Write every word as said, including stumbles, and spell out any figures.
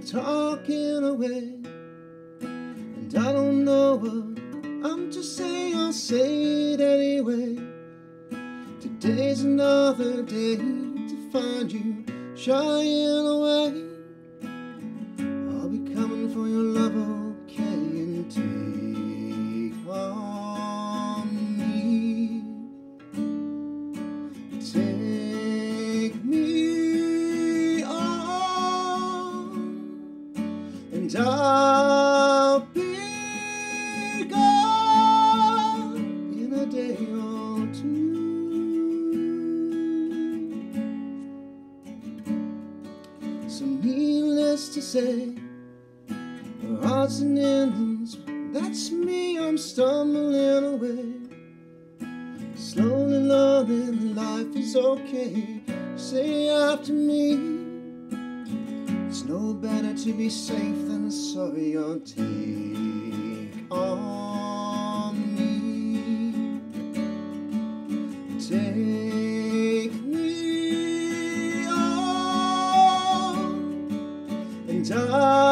talking away, and I don't know what I'm just saying, I'll say it anyway. Today's another day to find you shying away. I'll be coming for your love, okay, and take on me. Take me on, and I'll be gone in a day or two. So needless to say, odds and ends, that's me, I'm stumbling away. Slowly learning life is okay. Say after me, it's no better to be safe than sorry. Or take on me. Take me on, and I